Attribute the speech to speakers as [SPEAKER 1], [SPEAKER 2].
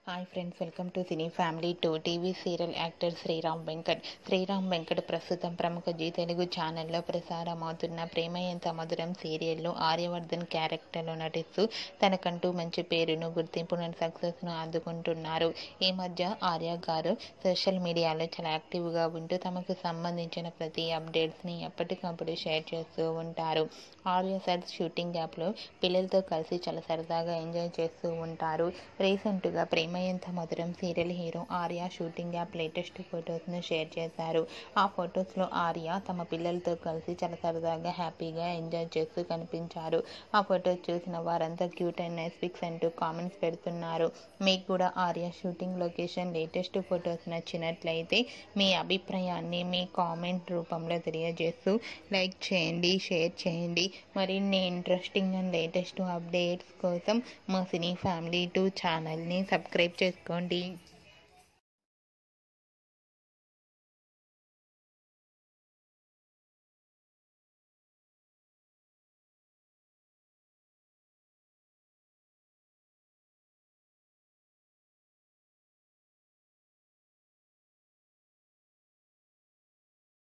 [SPEAKER 1] Hi friends, welcome to cine family 2 TV serial actor Sriram Venkat ప్రస్తుతం ప్రముఖ G Telugu ఛానల్లో ప్రసారమవుతున్న ప్రేమ ఎంత మధురం సీరియల్లో ఆర్యవర్ధన్ క్యారెక్టర్లో నటిస్తూ తనకంటూ మంచి పేరును, గుర్తింపును, సక్సెస్ను అందుకుంటున్నారు. ఈ మధ్య ఆర్య గారు సోషల్ మీడియాలో చాలా యాక్టివ్గా ఉంటూ తమకు సంబంధించిన ప్రతి అప్డేట్స్ని ఎప్పటికప్పుడు షేర్ చేస్తూ ఉంటారు. ఆర్య సార్ షూటింగ్ యాప్లో పిల్లలతో కలిసి చాలా సరదాగా ఎంజాయ్ చేస్తూ ఉంటారు. రీసెంట్గా Prema Entha Madhuram serial hero Arya shooting యాప్ లేటెస్ట్ ఫొటోస్ను షేర్ చేశారు. ఆ ఫొటోస్లో ఆర్య తమ పిల్లలతో కలిసి చాలా సరదాగా హ్యాపీగా ఎంజాయ్ చేస్తూ కనిపించారు. ఆ ఫొటోస్ చూసిన వారంతా క్యూట్ అండ్ నైస్ పిక్స్ అంటూ కామెంట్స్ పెడుతున్నారు. మీకు కూడా Arya shooting location latest photos నచ్చినట్లయితే మీ అభిప్రాయాన్ని మీ కామెంట్ రూపంలో తెలియజేస్తూ లైక్ చేయండి, షేర్ చేయండి. మరిన్ని ఇంట్రెస్టింగ్ అండ్ లేటెస్ట్ అప్డేట్స్ కోసం మా సినీ ఫ్యామిలీ 2 ఛానల్ని సబ్స్క్రైబ్ చేసుకోండి.